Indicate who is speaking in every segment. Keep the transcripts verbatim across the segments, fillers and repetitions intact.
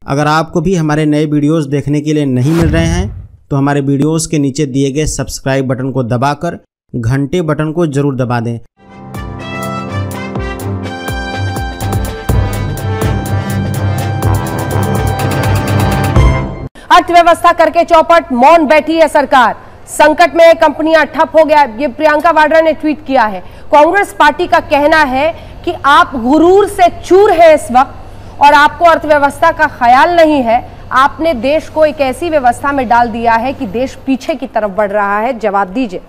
Speaker 1: अगर आपको भी हमारे नए वीडियोस देखने के लिए नहीं मिल रहे हैं तो हमारे वीडियोस के नीचे दिए गए सब्सक्राइब बटन को दबाकर घंटे बटन को जरूर दबा दें।
Speaker 2: अर्थव्यवस्था करके चौपट, मौन बैठी है सरकार, संकट में कंपनियां ठप हो गया। ये प्रियंका वाड्रा ने ट्वीट किया है। कांग्रेस पार्टी का कहना है कि आप गुरूर से चूर हैं इस वक्त और आपको अर्थव्यवस्था का ख्याल नहीं है। आपने देश को एक ऐसी व्यवस्था में डाल दिया है कि देश पीछे की तरफ बढ़ रहा है। जवाब दीजिए।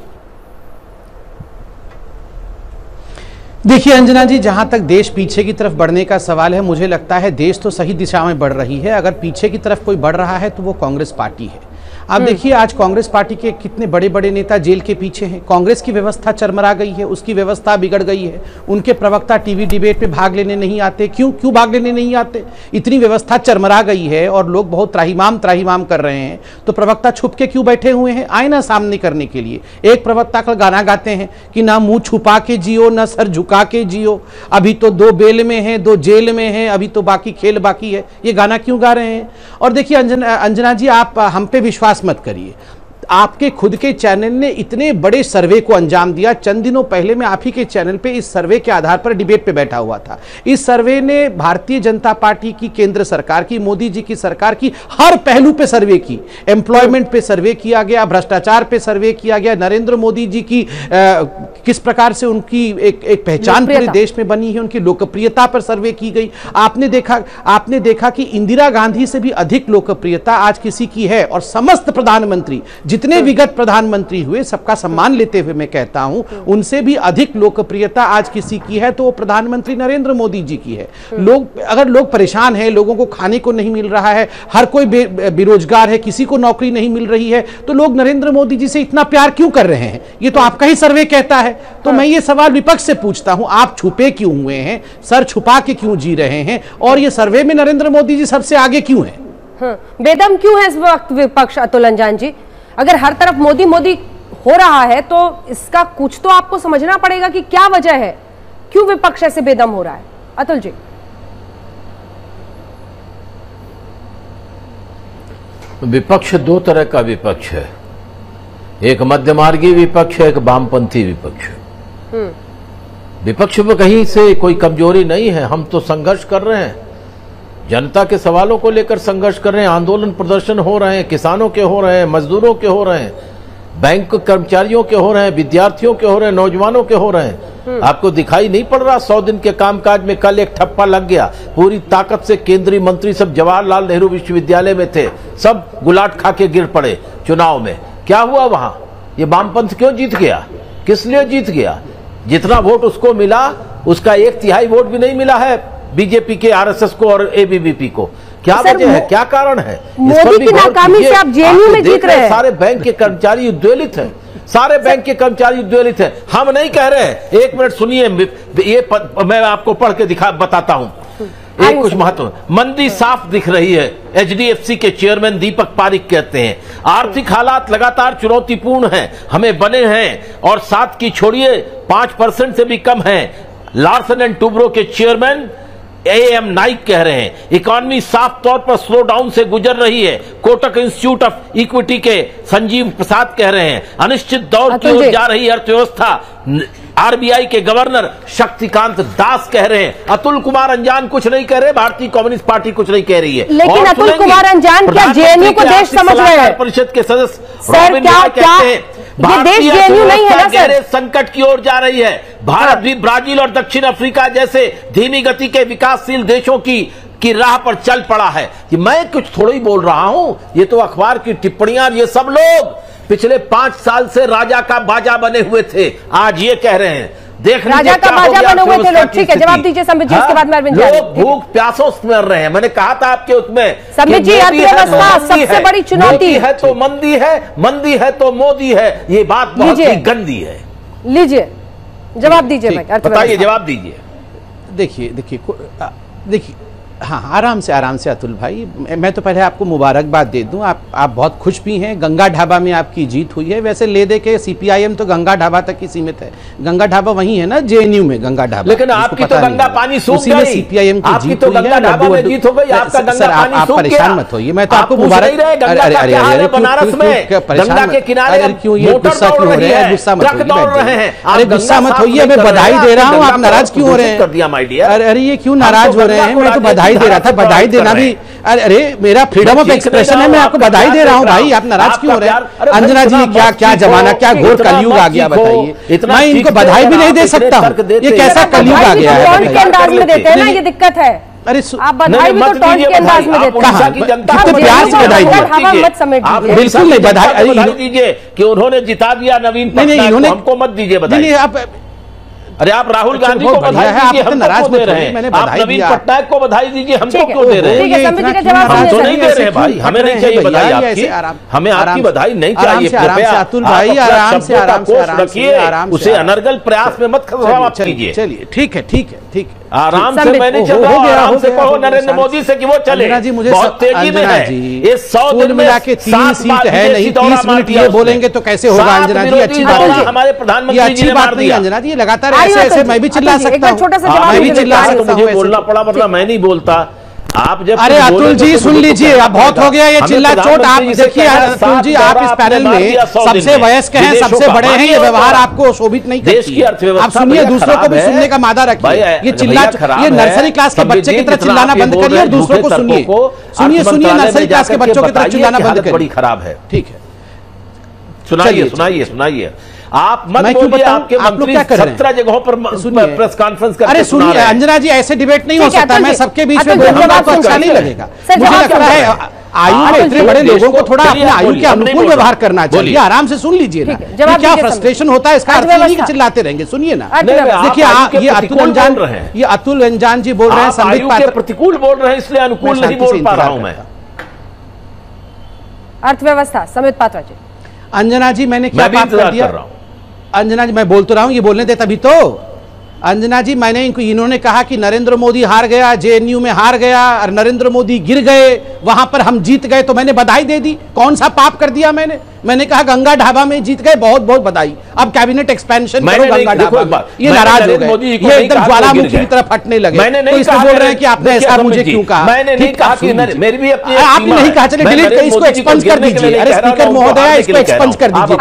Speaker 3: देखिए अंजना जी, जहां तक देश पीछे की तरफ बढ़ने का सवाल है, मुझे लगता है देश तो सही दिशा में बढ़ रही है। अगर पीछे की तरफ कोई बढ़ रहा है तो वो कांग्रेस पार्टी है। आप देखिए आज कांग्रेस पार्टी के कितने बड़े बड़े नेता जेल के पीछे हैं। कांग्रेस की व्यवस्था चरमरा गई है, उसकी व्यवस्था बिगड़ गई है। उनके प्रवक्ता टीवी डिबेट में भाग लेने नहीं आते। क्यों क्यों भाग लेने नहीं आते? इतनी व्यवस्था चरमरा गई है और लोग बहुत त्राहिमाम त्राहिमाम कर रहे हैं, तो प्रवक्ता छुप के क्यों बैठे हुए हैं? आए ना सामने करने के लिए। एक प्रवक्ता का गाना गाते हैं कि ना मुंह छुपा के जियो ना सर झुका के जियो, अभी तो दो बेल में है दो जेल में है, अभी तो बाकी खेल बाकी है। ये गाना क्यों गा रहे हैं? और देखिए अंजना अंजना जी, आप हम पे विश्वास मत करिए। आपके खुद के चैनल ने इतने बड़े सर्वे को अंजाम दिया। चंद दिनों पहले मैं आप ही के चैनल पे इस सर्वे के आधार पर डिबेट पे बैठा हुआ था। इस सर्वे ने भारतीय जनता पार्टी की, केंद्र सरकार की, मोदी जी की सरकार की हर पहलू पे सर्वे की। एम्प्लॉयमेंट पे सर्वे किया गया, भ्रष्टाचार पे सर्वे किया गया, नरेंद्र मोदी जी की आ, किस प्रकार से उनकी एक, एक पहचान पूरे देश में बनी है, उनकी लोकप्रियता पर सर्वे की गई। आपने देखा आपने देखा कि इंदिरा गांधी से भी अधिक लोकप्रियता आज किसी की है। और समस्त प्रधानमंत्री, जितने विगत प्रधानमंत्री हुए, सबका सम्मान लेते हुए मैं कहता हूं, उनसे भी अधिक लोकप्रियता आज किसी की है तो वो प्रधानमंत्री नरेंद्र मोदी जी की है। लोग अगर लोग परेशान हैं, लोगों को खाने को नहीं मिल रहा है, हर कोई बे, बेरोजगार है, किसी को नौकरी नहीं मिल रही है, तो लोग नरेंद्र मोदी जी से इतना प्यार क्यों कर रहे हैं? ये तो आपका ही सर्वे कहता है। तो मैं ये सवाल विपक्ष से पूछता हूं, आप छुपे क्यों हुए हैं? सर छुपा के क्यों जी रहे हैं? और ये सर्वे में नरेंद्र मोदी जी सबसे आगे क्यों है?
Speaker 2: बेदम क्यों है इस वक्त विपक्ष? अतुल अंजान जी, अगर हर तरफ मोदी मोदी हो रहा है तो इसका कुछ तो आपको समझना पड़ेगा कि क्या वजह है, क्यों विपक्ष ऐसे बेदम हो रहा है? अतुल जी।
Speaker 4: विपक्ष दो तरह का विपक्ष है, एक मध्यमार्गी विपक्ष है, एक वामपंथी विपक्ष है। विपक्ष में कहीं से कोई कमजोरी नहीं है। हम तो संघर्ष कर रहे हैं, जनता के सवालों को लेकर संघर्ष कर रहे हैं। आंदोलन प्रदर्शन हो रहे हैं, किसानों के हो रहे हैं, मजदूरों के हो रहे हैं, बैंक कर्मचारियों के हो रहे हैं, विद्यार्थियों के हो रहे हैं, नौजवानों के हो रहे हैं। आपको दिखाई नहीं पड़ रहा? सौ दिन के कामकाज में कल एक ठप्पा लग गया। पूरी ताकत से केंद्रीय मंत्री सब जवाहरलाल नेहरू विश्वविद्यालय में थे, सब गुलाट खा के गिर पड़े चुनाव में। क्या हुआ वहां? ये वामपंथ क्यों जीत गया? किस लिए जीत गया? जितना वोट उसको मिला उसका एक तिहाई वोट भी नहीं मिला है बीजेपी के, आरएसएस को और एबीवीपी को। क्या वजह है? क्या कारण है?
Speaker 2: मोदी की नाकामी से आप जेएनयू में जीत रहे हैं।
Speaker 4: सारे बैंक के कर्मचारी उद्वेलित हैं, सारे बैंक के कर्मचारी उद्वेलित हैं। हम नहीं कह रहे हैं, एक मिनट सुनिए, ये प, मैं आपको पढ़ के दिखा बताता हूं। एक कुछ महत्व, मंदी साफ दिख रही है। एचडीएफसी के चेयरमैन दीपक पारिक कहते हैं आर्थिक हालात लगातार चुनौतीपूर्ण हैं, हमें बने हैं और सात की छोड़िए पांच परसेंट से भी कम है। लार्सन एंड टूब्रो के चेयरमैन ए एम नाइक कह रहे हैं इकॉनमी साफ तौर पर स्लो डाउन से गुजर रही है। कोटक इंस्टीट्यूट ऑफ इक्विटी के संजीव प्रसाद कह रहे हैं अनिश्चित दौर की ओर जा रही अर्थव्यवस्था। आरबीआई के गवर्नर शक्तिकांत दास कह रहे हैं। अतुल कुमार अंजान कुछ नहीं कह रहे, भारतीय कम्युनिस्ट पार्टी कुछ नहीं कह रही है।
Speaker 2: लेकिन अतुल कुमार अंजान क्या जेएनयू को देश समझ रहे हैं?
Speaker 4: परिषद के सदस्य
Speaker 2: सर क्या क्या ये देश जेएनयू नहीं है ना सर?
Speaker 4: संकट की ओर जा रही है। भारत भी ब्राजील और दक्षिण अफ्रीका जैसे धीमी गति के विकासशील देशों की की राह पर चल पड़ा है। ये मैं कुछ थोड़ा ही बोल रहा हूं, ये तो अखबार की टिप्पणियां। ये सब लोग पिछले पांच साल से राजा का बाजा बने हुए थे, आज ये कह रहे हैं देख
Speaker 2: राजा का बाजा बने हुए थे लोग। ठीक है, जवाब दीजिए संबित जी, इसके बाद में अरविंद जी।
Speaker 4: लोग भूख प्यासों से मर रहे हैं। मैंने कहा था आपके उसमें
Speaker 2: संबित जी, अर्थव्यवस्था सबसे बड़ी चुनौती
Speaker 4: है तो मंदी है, मंदी है तो मोदी है। ये बात बहुत ही गंदी है।
Speaker 2: लीजिए जवाब दीजिए भाई,
Speaker 4: बताइए, जवाब दीजिए।
Speaker 3: देखिए देखिए देखिए हाँ, आराम से आराम से अतुल भाई, मैं तो पहले आपको मुबारकबाद दे दूं, आप आप बहुत खुश भी हैं। गंगा ढाबा में आपकी जीत हुई है। वैसे ले दे के सीपीआईएम तो गंगा ढाबा तक ही सीमित है। गंगा ढाबा वही है ना, जेएनयू में गंगा ढाबा।
Speaker 4: लेकिन आपकी तो गंगा पानी सूख गई,
Speaker 3: सीपीआईएम की जीत
Speaker 4: हुई है।
Speaker 3: लड्डू सर आप परेशान मत होइए, मैं तो आपको मुबारक। अरे अरे अरे बनारस में गंगा के किनारे क्यों ये गुस्सा क्यों हो रहे हैं? गुस्सा मत होइए, अरे गुस्सा मत होइए, मैं बधाई दे रहा हूँ, आप नाराज क्यों हो रहे हैं? अरे अरे ये क्यों नाराज हो रहे हैं? मैं तो बधाई दे रहा था, बधाई देना भी, अरे अरे मेरा फ्रीडम ऑफ एक्सप्रेशन है, मैं आपको बधाई दे रहा हूँ भाई, आप नाराज क्यों हो रहे हैं? अंजना जी क्या क्या जमाना, क्या घोर कलयुग आ गया बताइए। मैं इनको बधाई भी नहीं दे सकता हूँ, ये कैसा कलयुग आ गया है?
Speaker 2: अंदाज में देते हैं ना, ये दिक्कत है।
Speaker 3: अरे
Speaker 2: आप बधाई भी तो टॉन्ट के अंदाज में देते हैं।
Speaker 3: कितने प्यार से बधाई दी, बिल्कुल नहीं बधाई
Speaker 4: दीजिए कि उन्होंने जिता दिया नवीन पटनायक, हमको मत दीजिए बधाई।
Speaker 3: आप
Speaker 4: अरे आप राहुल गांधी को बधाई दीजिए, हम नाराज दे रहे हैं। आप नवीन पटनायक को बधाई दीजिए, हमको क्यों दे रहे हैं? हम तो नहीं दे रहे हैं भाई, हमें नहीं चाहिए बधाई आपकी, हमें आपकी बधाई नहीं चाहिए। कृपया
Speaker 3: अतुल भाई आराम से आराम से
Speaker 4: रखिए, उसे अनर्गल प्रयास में मत समाप्त कीजिए।
Speaker 3: चलिए ठीक है ठीक है ठीक है,
Speaker 4: आराम से मैंने चल रहा हूं, आराम से कहो नरेंद्र मोदी से कि वो चले,
Speaker 3: जी मुझे
Speaker 4: बहुत तेजी में है। ये सौ दिन
Speaker 3: मिला के तीन सीट है, नहीं तीस मिनट ये बोलेंगे तो कैसे होगा? अंजना जी अच्छी बात है,
Speaker 4: हमारे प्रधानमंत्री
Speaker 3: अच्छी बात नहीं अंजना जी, लगातार ऐसे ऐसे मैं भी चिल्ला सकता हूँ, मैं भी चिल्ला सकता हूँ,
Speaker 4: मुझे बोलना पड़ा वरना मैं नहीं बोलता। आप जब
Speaker 3: अरे अतुल जी सुन लीजिए, अब बहुत हो गया ये चिल्ला चोट। आप देखिए अतुल जी, आप इस पैनल में सबसे वयस्क हैं, सबसे बड़े हैं, ये व्यवहार आपको शोभित नहीं करती है। आप सुनिए, दूसरों को भी सुनने का मादा रखिए। ये चिल्ला, ये नर्सरी क्लास के बच्चे की तरह चिल्लाना बंद करिए और दूसरों को सुनिए। सुनिए सुनिए, नर्सरी क्लास के बच्चों की तरह चिल्लाना बंद करिए।
Speaker 4: बड़ी खराब है,
Speaker 3: ठीक है,
Speaker 4: सुनाइए सुनाइए सुनाइए। आप मत बोलिए, आपके मंत्री सत्रह जगहों पर प्रेस कॉन्फ्रेंस करके
Speaker 3: अरे सुनिए अंजना जी, ऐसे डिबेट नहीं हो सकता। मैं सबके बीच में बोलूंगा आपको अच्छा नहीं लगेगा। मुझे लगता है आयु में इतने बड़े लोगों को थोड़ा अपने आयु के अनुकूल व्यवहार करना चाहिए। आराम से सुन लीजिए ना, क्या फ्रस्ट्रेशन होता है इसका अर्थ नहीं कि चिल्लाते रहेंगे। सुनिए ना, देखिए ये अतुल अंजान ये अतुल अंजान जी बोल रहे हैं
Speaker 4: संबित पात्र प्रतिकूल बोल रहे हैं, इसलिए अनुकूल नहीं बोल पा रहा हूं मैं।
Speaker 2: अर्थव्यवस्था संबित पात्रा जी।
Speaker 3: अंजना जी मैंने क्या बात कर दिया? अंजना जी मैं बोल तो रहा हूं, ये बोलने दे तभी तो। अंजना जी मैंने इनको, इन्होंने कहा कि नरेंद्र मोदी हार गया, जेएनयू में हार गया और नरेंद्र मोदी गिर गए, वहां पर हम जीत गए, तो मैंने बधाई दे दी। कौन सा पाप कर दिया मैंने? मैंने कहा गंगा ढाबा में जीत गए, बहुत बहुत बधाई। अब कैबिनेट एक्सपेंशन करो गंगा ढाबा में। ये नाराज हो गए, ये एकदम ज्वालामुखी की तरह फटने लगे। तो इसको बोल रहे हैं कि आपने ऐसा मुझे क्यों कहा?
Speaker 4: मैंने नहीं कहा कि मेरी भी अपनी,
Speaker 3: आपने नहीं कहा, चलिए डिलीट कर, इसको एक्सपंज कर दीजिए। अरे स्पीकर महोदय, इसको एक्सपंज कर दीजिए।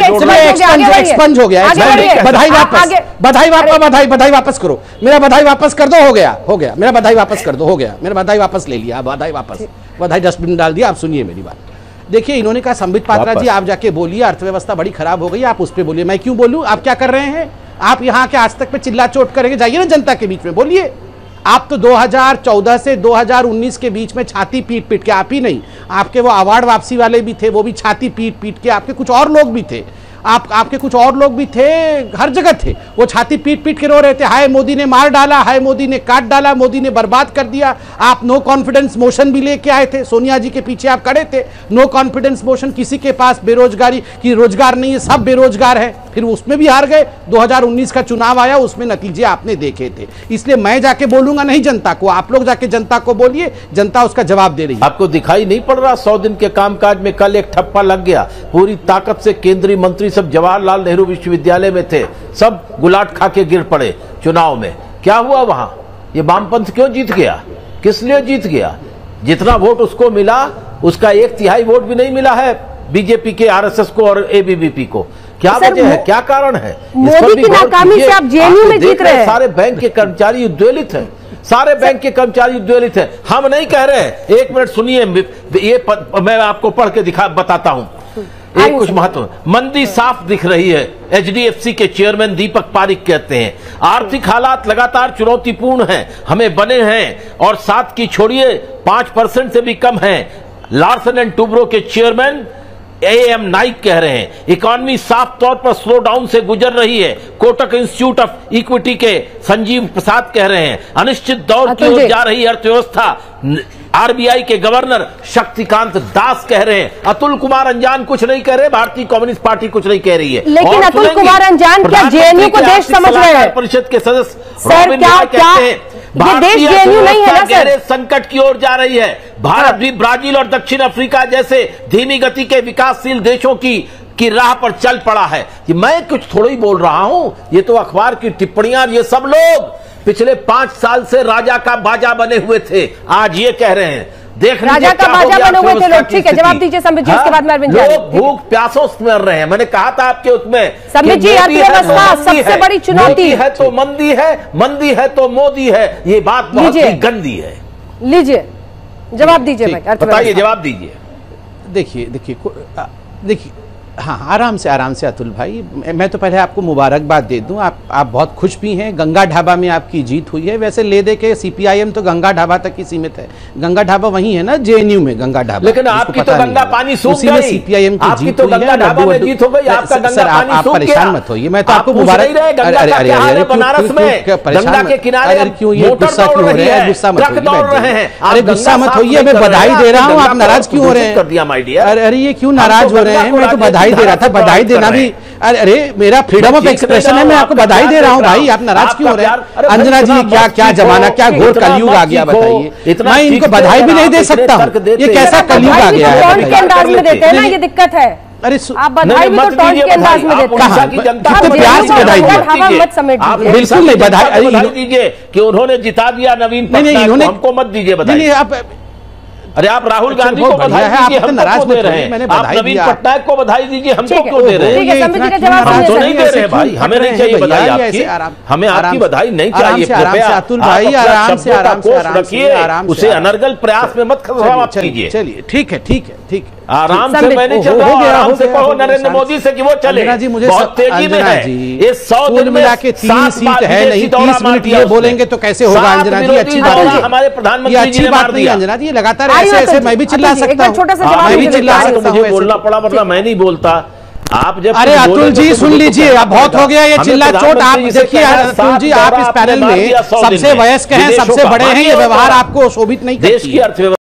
Speaker 3: एक्सपंज हो गया, बधाई वापस, बधाई वापस, बधाई बधाई वापस करो, मेरा बधाई वापस कर दो। हो गया हो गया, मेरा बधाई वापस कर दो, हो गया, मेरा बधाई वापस ले लिया, बधाई वापस, बधाई डस्टबिन डाल दिया। आप सुनिए मेरी बात। देखिए इन्होंने कहा संबित पात्रा जी आप जाके बोलिए अर्थव्यवस्था बड़ी खराब हो गई, आप उस पर बोलिए। मैं क्यों बोलूं? आप क्या कर रहे हैं? आप यहाँ के आज तक पे चिल्ला चोट करेंगे? जाइए ना जनता के बीच में बोलिए। आप तो दो हज़ार चौदह से दो हज़ार उन्नीस के बीच में छाती पीट पीट के, आप ही नहीं, आपके वो अवार्ड वापसी वाले भी थे, वो भी छाती पीट पीट के, आपके कुछ और लोग भी थे, आप आपके कुछ और लोग भी थे, हर जगह थे, वो छाती पीट पीट के रो रहे थे, हाय मोदी ने मार डाला, हाय मोदी ने काट डाला, मोदी ने बर्बाद कर दिया। आप नो कॉन्फिडेंस मोशन भी लेके आए थे, सोनिया जी के पीछे आप खड़े थे। नो कॉन्फिडेंस मोशन, किसी के पास बेरोजगारी की रोजगार नहीं है, सब बेरोजगार है, फिर उसमें भी हार गए। दो हज़ार उन्नीस का चुनाव आया, उसमें नतीजे आपने देखे थे। इसलिए मैं जाके बोलूंगा नहीं जनता को, आप लोग जाके जनता को बोलिए, जनता उसका जवाब दे रही है।
Speaker 4: आपको दिखाई नहीं पड़ रहा? सौ दिन के कामकाज में कल एक ठप्पा लग गया, पूरी ताकत से केंद्रीय मंत्री सब जवाहरलाल नेहरू विश्वविद्यालय में थे, सब गुलाट खा के गिर पड़े चुनाव में। क्या हुआ वहां? ये वामपंथ क्यों जीत गया? किस लिए जीत गया? जितना वोट उसको मिला उसका एक तिहाई वोट भी नहीं मिला है बीजेपी के, आरएसएस को और एबीवीपी को। क्या वजह है, क्या कारण है?
Speaker 2: मोदी की नाकामी से आप जेएनयू में जीत रहे हैं।
Speaker 4: सारे बैंक के कर्मचारी उद्वेलित हैं, सारे बैंक के कर्मचारी उद्वेलित हैं। हम नहीं कह रहे, एक मिनट सुनिए, ये प, मैं आपको पढ़ के दिखा बताता हूं एक कुछ महत्व। मंदी साफ दिख रही है, एचडीएफसी के चेयरमैन दीपक पारिक कहते हैं। आर्थिक हालात लगातार चुनौतीपूर्ण हैं, हमें बने हैं और सात की छोड़िए पांच परसेंट से भी कम है। लार्सन एंड टूब्रो के चेयरमैन ए एम नाइक कह रहे हैं इकॉनमी साफ तौर पर स्लो डाउन से गुजर रही है। कोटक इंस्टीट्यूट ऑफ इक्विटी के संजीव प्रसाद कह रहे हैं अनिश्चित दौर की ओर जा रही अर्थव्यवस्था। आरबीआई के गवर्नर शक्तिकांत दास कह रहे हैं। अतुल कुमार अंजान कुछ नहीं कह रहे, भारतीय कम्युनिस्ट पार्टी कुछ नहीं कह रही है।
Speaker 2: लेकिन अतुल कुमार अंजान क्या जेएनयू को देश समझ रहे हैं?
Speaker 4: परिषद के सदस्य
Speaker 2: सर क्या क्या
Speaker 4: भारतीय
Speaker 2: जेएनयू नहीं है ना सर?
Speaker 4: गहरे संकट की ओर जा रही है। भारत भी ब्राजील और दक्षिण अफ्रीका जैसे धीमी गति के विकासशील देशों की की राह पर चल पड़ा है। कि मैं कुछ थोड़ा ही बोल रहा हूं, ये तो अखबार की टिप्पणियां, ये सब लोग पिछले पांच साल से राजा का बाजा बने हुए थे, आज ये कह रहे हैं। देख
Speaker 2: राजा का बाजा बने हुए थे लोग। ठीक है, जवाब दीजिए संबित जी, इसके बाद में अरविंद जी।
Speaker 4: लोग भूख प्यासों से मर रहे हैं। मैंने कहा था आपके उसमें,
Speaker 2: संबित जी, अर्थव्यवस्था सबसे बड़ी चुनौती
Speaker 4: है तो मंदी है, मंदी है तो मोदी है, ये बात बहुत ही गंदी है।
Speaker 2: लीजिए जवाब दीजिए भाई,
Speaker 4: बताइए, जवाब दीजिए।
Speaker 3: देखिए देखिए देखिए हाँ, आराम से आराम से अतुल भाई, मैं तो पहले आपको मुबारकबाद दे दूं, आप आप बहुत खुश भी हैं। गंगा ढाबा में आपकी जीत हुई है। वैसे ले दे के सीपीआईएम तो गंगा ढाबा तक ही सीमित है। गंगा ढाबा वहीं है ना, जेएनयू में गंगा ढाबा।
Speaker 4: लेकिन आपकी तो गंगा पानी सूख गई,
Speaker 3: सीपीआईएम की जीत
Speaker 4: तो गंगा ढाबा में जीत हो गई, आपका गंगा पानी
Speaker 3: आप परेशान मत होइए, मैं तो आपको मुबारक।
Speaker 4: अरे अरे अरे बनारस में गंगा के किनारे
Speaker 3: क्यों ये गुस्सा क्यों हो रहे हैं? गुस्सा मत होइए, अरे गुस्सा मत होइए, मैं बधाई दे रहा हूँ, आप नाराज क्यों हो रहे हैं? अरे अरे ये क्यों नाराज हो रहे हैं? मैं तो बधाई दे रहा था, बधाई देना भी, अरे अरे मेरा फ्रीडम ऑफ एक्सप्रेशन है, मैं आपको बधाई दे रहा हूँ भाई, आप नाराज क्यों हो रहे हैं? अंजना जी, क्या क्या जमाना, क्या घोर कलयुग आ गया बताइए। मैं इनको बधाई भी नहीं दे सकता हूँ, ये कैसा कलयुग आ गया है?
Speaker 2: टॉन्ट के अंदाज में देते हैं ना, ये दिक्कत है।
Speaker 3: अरे
Speaker 2: आप बधाई भी तो टॉन्ट के अंदाज में देते हैं,
Speaker 3: कितने प्यार से बधाई दी। बिल्कुल नहीं, बधाई
Speaker 4: दीजिए कि उन्होंने जिता दिया नवीन पटनायक को, हमको मत दीजिए बधाई। अरे आप राहुल गांधी को बधाई दीजिए, हम नाराज दे रहे हैं। आप नवीन पटनायक को बधाई दीजिए, हमको क्यों दे रहे हैं? हम तो नहीं दे रहे हैं भाई, हमें नहीं चाहिए बधाई आपकी, हमें आपकी बधाई नहीं चाहिए। कृपया
Speaker 3: अतुल भाई आराम से आराम से
Speaker 4: रखिए, उसे अनर्गल प्रयास में मत खराब कीजिए।
Speaker 3: चलिए ठीक है, ठीक है, ठीक है,
Speaker 4: आराम से। मैं नहीं चल रहा, आराम से कहो नरेंद्र मोदी से कि वो चले, बहुत तेजी में है। ये सौ दिन में
Speaker 3: के तीन सीट है नहीं, तीस मिनट ये बोलेंगे तो कैसे होगा? अंजना जी अच्छी बात है,
Speaker 4: हमारे प्रधानमंत्री जी ने मार दिया।
Speaker 3: अंजना जी लगातार ऐसे ऐसे मैं भी चिल्ला सकता हूँ, मैं भी चिल्ला सकता हूँ,
Speaker 4: मुझे बोलना पड़ा, वरना मैं नहीं बोलता। आप जब
Speaker 3: अरे अतुल जी सुन लीजिए, अब बहुत हो गया ये चिल्ला चोट। आप देखिए अतुल जी, आप इस पैनल में सबसे वयस्क हैं, सबसे बड़े हैं, ये व्यवहार आपको शोभित नहीं करती है।